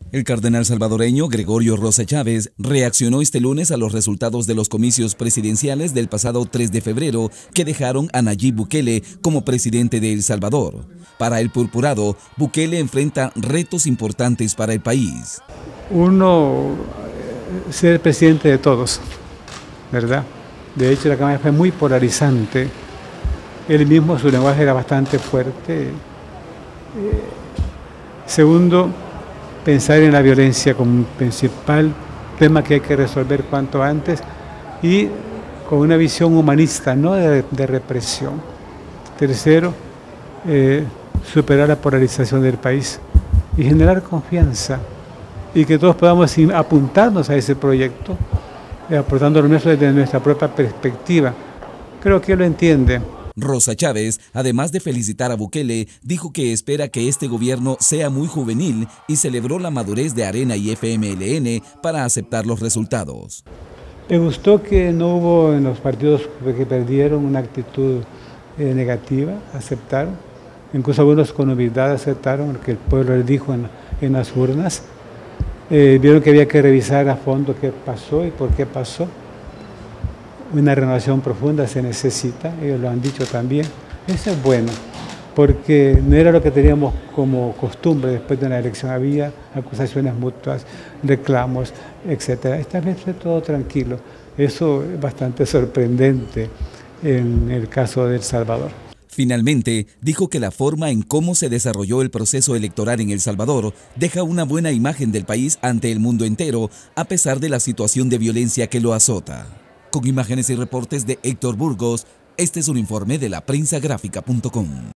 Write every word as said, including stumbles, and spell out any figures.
El cardenal salvadoreño Gregorio Rosa Chávez reaccionó este lunes a los resultados de los comicios presidenciales del pasado tres de febrero que dejaron a Nayib Bukele como presidente de El Salvador. Para el purpurado, Bukele enfrenta retos importantes para el país. Uno, ser presidente de todos, ¿verdad? De hecho, la campaña fue muy polarizante. Él mismo, su lenguaje era bastante fuerte. Eh, segundo, pensar en la violencia como un principal tema que hay que resolver cuanto antes y con una visión humanista, no de, de represión. Tercero, eh, superar la polarización del país y generar confianza y que todos podamos apuntarnos a ese proyecto, eh, aportando lo nuestro desde nuestra propia perspectiva. Creo que él lo entiende. Rosa Chávez, además de felicitar a Bukele, dijo que espera que este gobierno sea muy juvenil y celebró la madurez de Arena y F M L N para aceptar los resultados. Me gustó que no hubo en los partidos que perdieron una actitud eh, negativa, aceptaron, incluso algunos con humildad aceptaron lo que el pueblo les dijo en, en las urnas. Eh, vieron que había que revisar a fondo qué pasó y por qué pasó. Una renovación profunda se necesita, ellos lo han dicho también. Eso es bueno, porque no era lo que teníamos como costumbre después de una elección. Había acusaciones mutuas, reclamos, etcétera. Esta vez fue todo tranquilo. Eso es bastante sorprendente en el caso de El Salvador. Finalmente, dijo que la forma en cómo se desarrolló el proceso electoral en El Salvador deja una buena imagen del país ante el mundo entero, a pesar de la situación de violencia que lo azota. Con imágenes y reportes de Héctor Burgos, este es un informe de la prensa gráfica punto com.